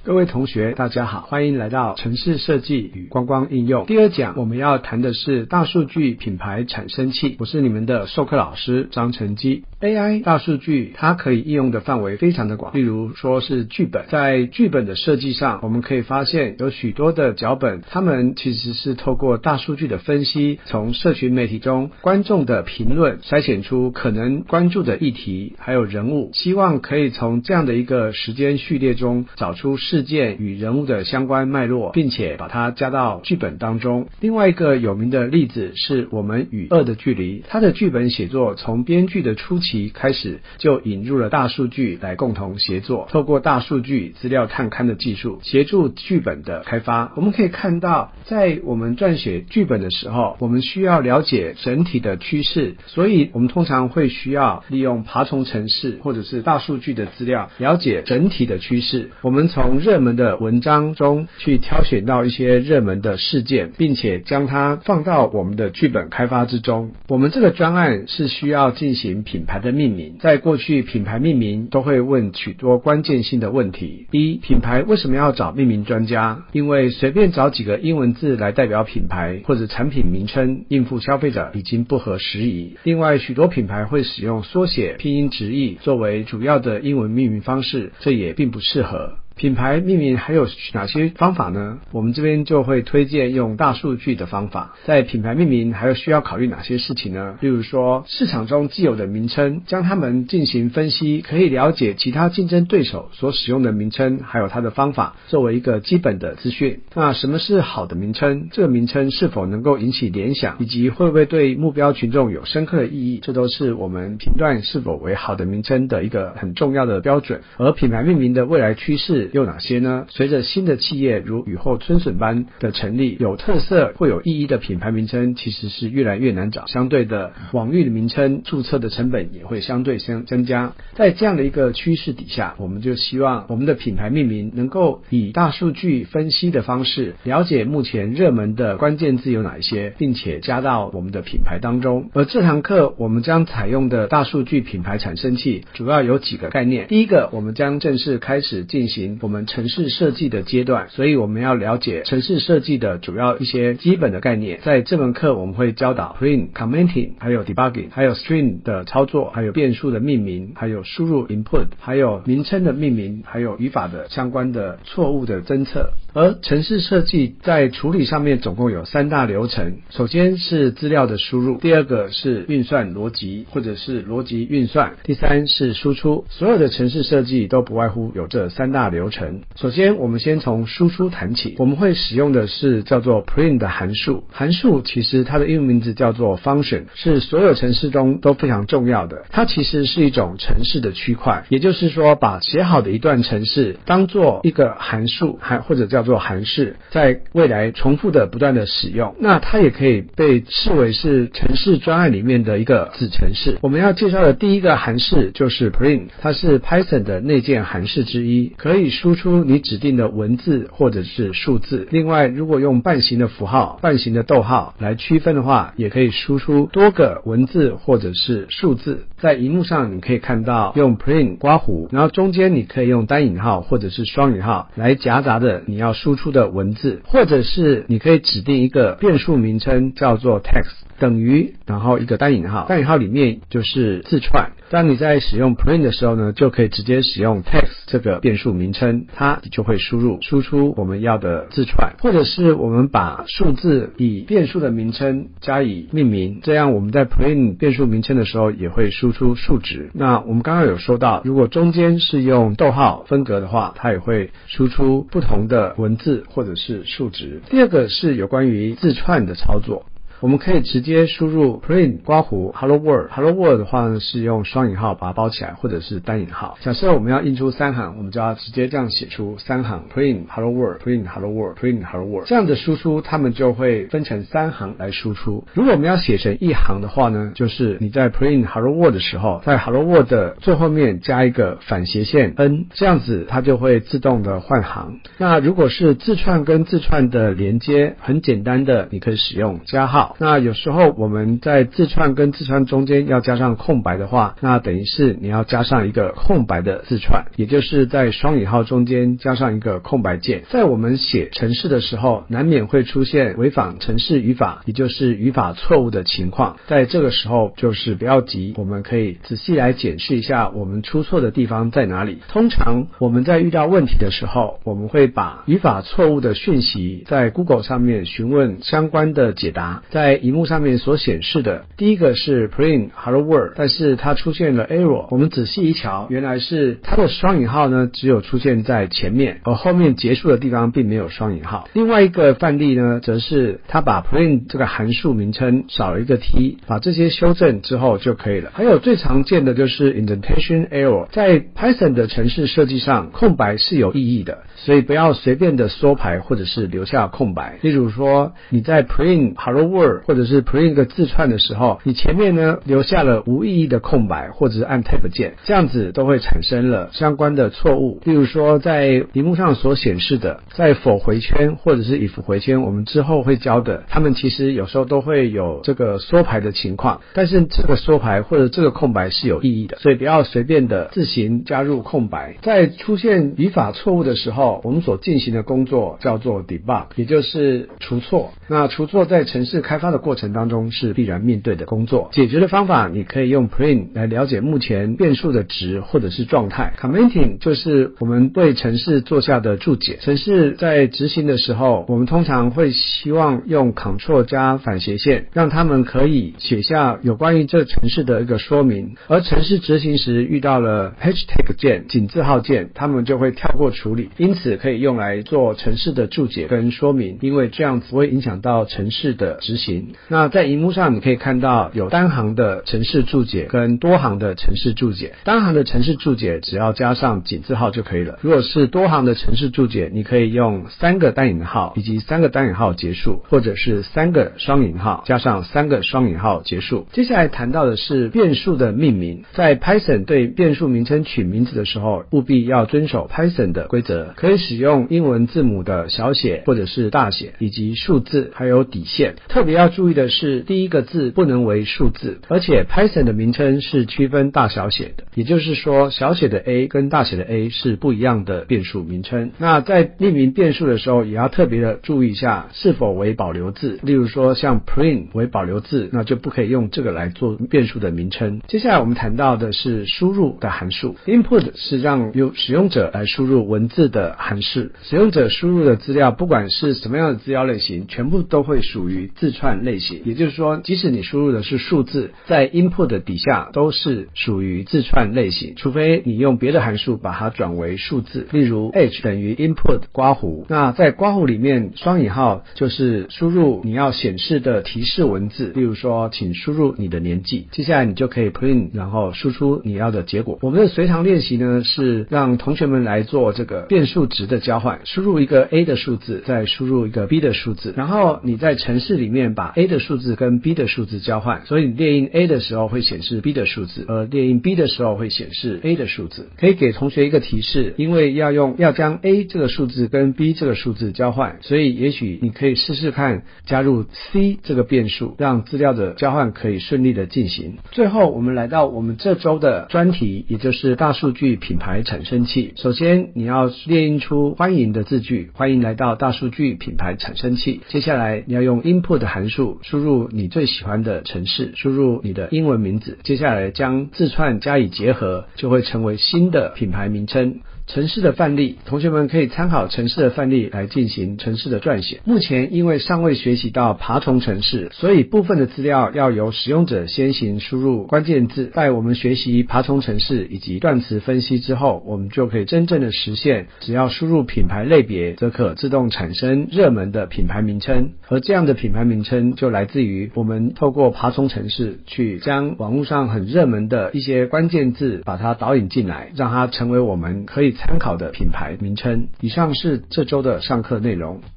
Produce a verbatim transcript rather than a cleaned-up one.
各位同学大家好，欢迎来到程式设计与观光应用第二讲。我们要谈的是大数据品牌产生器，我是你们的授课老师张成基。 A I 大数据它可以应用的范围非常的广，例如说是剧本，在剧本的设计上，我们可以发现有许多的脚本，他们其实是透过大数据的分析，从社群媒体中观众的评论筛选出可能关注的议题还有人物，希望可以从这样的一个时间序列中找出事件与人物的相关脉络，并且把它加到剧本当中。另外一个有名的例子是我们与恶的距离，它的剧本写作从编剧的初期开始就引入了大数据来共同协作，透过大数据资料探勘的技术协助剧本的开发。我们可以看到，在我们撰写剧本的时候，我们需要了解整体的趋势，所以我们通常会需要利用爬虫程式或者是大数据的资料了解整体的趋势。我们从热门的文章中去挑选到一些热门的事件，并且将它放到我们的剧本开发之中。我们这个专案是需要进行品牌的命名，在过去品牌命名都会问许多关键性的问题。第一，品牌为什么要找命名专家？因为随便找几个英文字来代表品牌或者产品名称应付消费者已经不合时宜。另外，许多品牌会使用缩写、拼音直译作为主要的英文命名方式，这也并不适合。品牌命名还有哪些方法呢？我们这边就会推荐用大数据的方法。在品牌命名还有需要考虑哪些事情呢？例如说，市场中既有的名称，将它们进行分析，可以了解其他竞争对手所使用的名称还有它的方法，作为一个基本的资讯。那什么是好的名称？这个名称是否能够引起联想，以及会不会对目标群众有深刻的意义，这都是我们评断是否为好的名称的一个很重要的标准。而品牌命名的未来趋势有哪些呢？随着新的企业如雨后春笋般的成立，有特色或有意义的品牌名称其实是越来越难找，相对的网域的名称注册的成本也会相对增加。在这样的一个趋势底下，我们就希望我们的品牌命名能够以大数据分析的方式了解目前热门的关键字有哪一些，并且加到我们的品牌当中。而这堂课我们将采用的大数据品牌产生器主要有几个概念。第一个，我们将正式开始进行我们程式设计的阶段，所以我们要了解程式设计的主要一些基本的概念。在这门课我们会教导 print、commenting 还有 debugging， 还有 string 的操作，还有变数的命名，还有输入 input， 还有名称的命名，还有语法的相关的错误的侦测。而程式设计在处理上面总共有三大流程，首先是资料的输入，第二个是运算逻辑或者是逻辑运算，第三是输出。所有的程式设计都不外乎有这三大流程。首先我们先从输出谈起，我们会使用的是叫做 print 的函数。函数其实它的英文名字叫做 function， 是所有程式中都非常重要的。它其实是一种程式的区块，也就是说把写好的一段程式当做一个函数，还或者叫做函式，在未来重复的不断的使用。那它也可以被视为是程式专案里面的一个子程式。我们要介绍的第一个函式就是 print， 它是 Python 的内建函式之一，可以输出你指定的文字或者是数字。另外，如果用半形的符号、半形的逗号来区分的话，也可以输出多个文字或者是数字。在荧幕上你可以看到用 print 刮弧，然后中间你可以用单引号或者是双引号来夹杂的你要输出的文字，或者是你可以指定一个变数名称叫做 text 等于，然后一个单引号，单引号里面就是字串。当你在使用 print 的时候呢，就可以直接使用 text 这个变数名称，它就会输入输出我们要的字串。或者是我们把数字以变数的名称加以命名，这样我们在 print 变数名称的时候也会输出数值。那我们刚刚有说到，如果中间是用逗号分隔的话，它也会输出不同的文字或者是数值。第二个是有关于字串的操作。我们可以直接输入 print 刮弧 hello world hello world 的话呢，是用双引号把它包起来，或者是单引号。假设我们要印出三行，我们就要直接这样写出三行 print hello world print hello world print hello world， 这样的输出它们就会分成三行来输出。如果我们要写成一行的话呢，就是你在 print hello world 的时候，在 hello world 的最后面加一个反斜线 n， 这样子它就会自动的换行。那如果是字串跟字串的连接，很简单的，你可以使用加号。 好。那有时候我们在字串跟字串中间要加上空白的话，那等于是你要加上一个空白的字串，也就是在双引号中间加上一个空白键。在我们写程式的时候，难免会出现违反程式语法，也就是语法错误的情况。在这个时候就是不要急，我们可以仔细来检视一下我们出错的地方在哪里。通常我们在遇到问题的时候，我们会把语法错误的讯息在 Google 上面询问相关的解答。在荧幕上面所显示的第一个是 print hello world， 但是它出现了 error， 我们仔细一瞧，原来是它的双引号呢只有出现在前面，而后面结束的地方并没有双引号。另外一个范例呢，则是它把 print 这个函数名称少了一个 t， 把这些修正之后就可以了。还有最常见的就是 indentation error， 在 Python 的程式设计上，空白是有意义的，所以不要随便的缩排或者是留下空白。例如说你在 print hello world 或者是 print 一个字串的时候，你前面呢留下了无意义的空白，或者是按 tab 键，这样子都会产生了相关的错误。例如说在荧幕上所显示的，在否回圈或者是 if 回圈，我们之后会教的，他们其实有时候都会有这个缩排的情况，但是这个缩排或者这个空白是有意义的，所以不要随便的自行加入空白。在出现语法错误的时候，我们所进行的工作叫做 debug， 也就是除错。那除错在程式开发的过程当中是必然面对的工作。解决的方法，你可以用 print 来了解目前变数的值或者是状态。commenting 就是我们对程式做下的注解。程式在执行的时候，我们通常会希望用 Ctrl 加反斜线，让他们可以写下有关于这程式的一个说明。而程式执行时遇到了 hashtag 键、井字号键，他们就会跳过处理，因此可以用来做程式的注解跟说明，因为这样子不会影响到程式的执行。那在荧幕上你可以看到有单行的程式注解跟多行的程式注解。单行的程式注解只要加上井字号就可以了，如果是多行的程式注解，你可以用三个单引号以及三个单引号结束，或者是三个双引号加上三个双引号结束。接下来谈到的是变数的命名。在 Python 对变数名称取名字的时候，务必要遵守 Python 的规则，可以使用英文字母的小写或者是大写，以及数字还有底线。特别要注意的是，第一个字不能为数字，而且 Python 的名称是区分大小写的，也就是说小写的 a 跟大写的 a 是不一样的变数名称。那在命名变数的时候，也要特别的注意一下是否为保留字。例如说像 print 为保留字，那就不可以用这个来做变数的名称。接下来我们谈到的是输入的函数。 Input 是让由使用者来输入文字的函数，使用者输入的资料不管是什么样的资料类型，全部都会属于字串类型。也就是说，即使你输入的是数字，在 Input 的底下都是属于字串类型，除非你用别的函数把它转为数字。例如 H 等于 Input 括弧，那在括弧里面双引号就是输入你要显示的提示文字，例如说请输入你的年纪，接下来你就可以 print 然后输出你要的结果。我们的随堂练习呢，是让同学们来做这个变数值的交换，输入一个 A 的数字，再输入一个 B 的数字，然后你在程式里面把 A 的数字跟 B 的数字交换，所以你列印 A 的时候会显示 B 的数字，而列印 B 的时候会显示 A 的数字。可以给同学一个提示，因为要用要将 A 这个数字跟 B 这个数字交换，所以也许你可以试试看加入 C 这个变数，让资料的交换可以顺利的进行。最后我们来到我们这周的专题，也就是大数据品牌产生器。首先你要列印出欢迎的字句，欢迎来到大数据品牌产生器。接下来你要用 input 的函数输入你最喜欢的程式，输入你的英文名字，接下来将字串加以结合，就会成为新的品牌名称。程式的范例，同学们可以参考程式的范例来进行程式的撰写。目前因为尚未学习到爬虫程式，所以部分的资料要由使用者先行输入关键字。在我们学习爬虫程式以及断词分析之后，我们就可以真正的实现，只要输入品牌类别，则可自动产生热门的品牌名称。而这样的品牌名称就来自于我们透过爬虫程式去将网络上很热门的一些关键字把它导引进来，让它成为我们可以参考的品牌名称。以上是这周的上课内容。